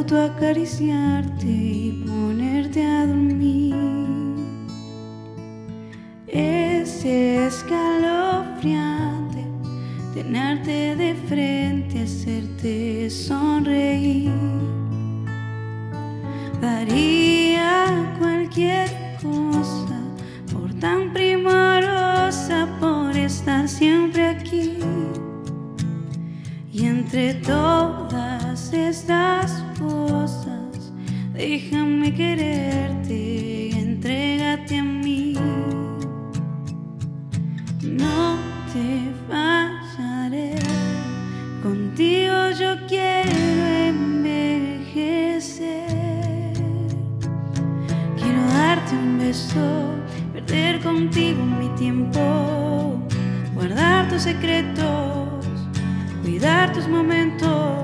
gusto acariciarte y ponerte a dormir. Es escalofriante tenerte de frente, hacerte sonreír. Daría cualquier cosa por tan primorosa, por estar siempre aquí. Y entre todas estas cosas, déjame quererte y entrégate a mí. No te fallaré, contigo yo quiero envejecer. Quiero darte un beso, perder contigo mi tiempo, guardar tus secretos, cuidar tus momentos,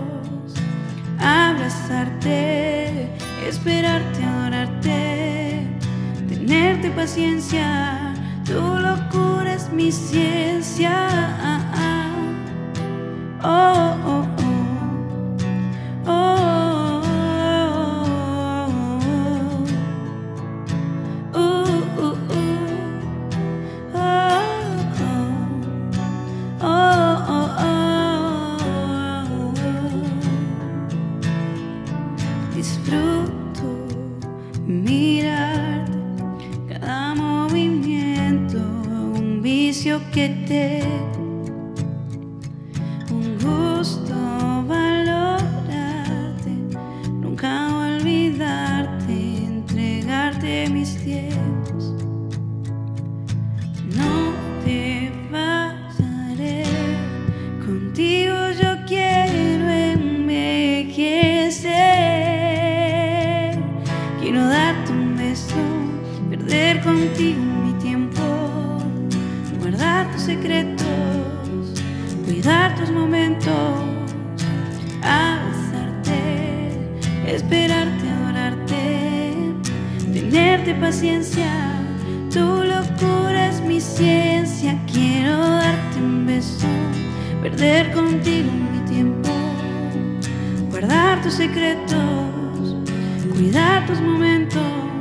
abrazarte, esperarte, adorarte, tenerte paciencia. Tu locura es mi ciencia. Oh, oh, oh. Oh, oh, oh. Disfruto mirarte, cada movimiento, un vicio que un gusto valorarte, nunca olvidarte, entregarte mis tiempos. No te fallaré, contigo yo quiero envejecer. Quiero darte un beso, perder contigo mi tiempo, guardar tus secretos, cuidar tus momentos, abrazarte, esperarte, adorarte, tenerte paciencia. Tu locura es mi ciencia. Quiero darte un beso, perder contigo mi tiempo, guardar tus secretos, cuidar tus momentos,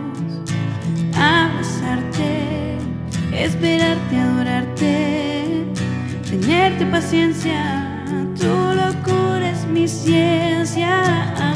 abrazarte, esperarte, adorarte, tenerte paciencia. Tu locura es mi ciencia.